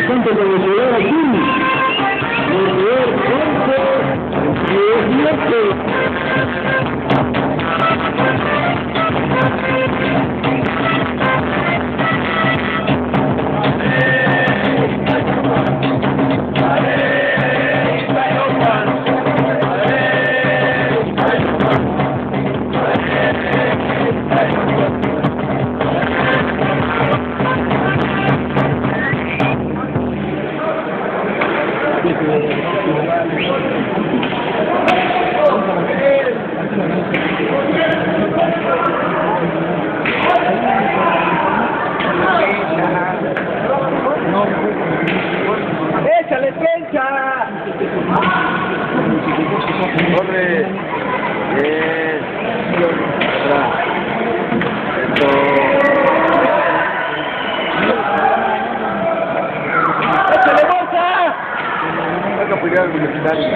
instante para llegar aquí. El primer cuarto, 18. ¡Échale pencha! Corre. Bien. Atrás. Esto. ¡Échale bolsa! Hay que apoyar al universitario.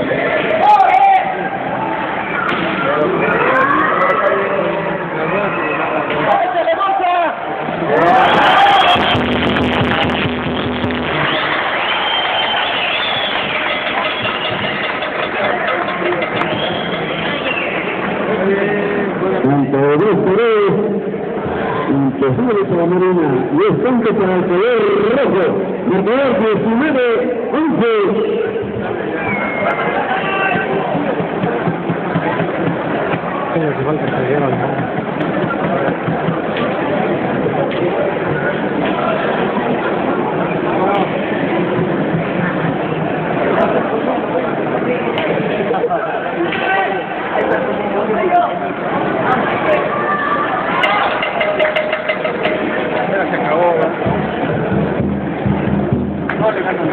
¡Échale bolsa! Imposible para Marina y es tanto para el color rojo. Marcador 19-11. Hace falta que se lleva, ¿no? Se acabó. No le ganan.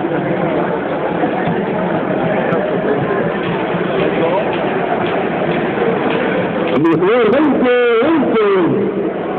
Mejor 20-11.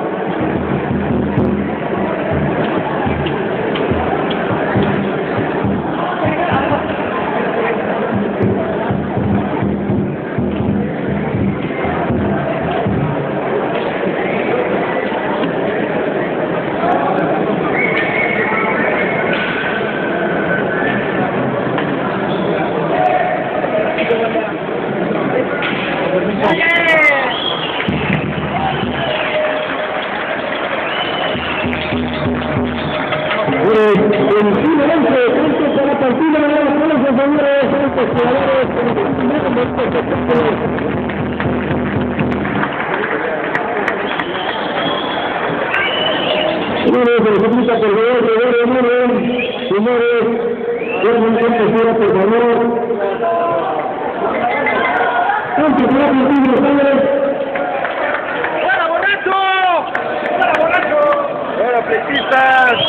¡Fuera, borracho! ¡Fuera, borracho! ¡Ahora, flechistas!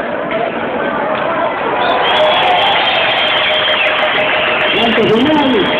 ¡Cuántos señales!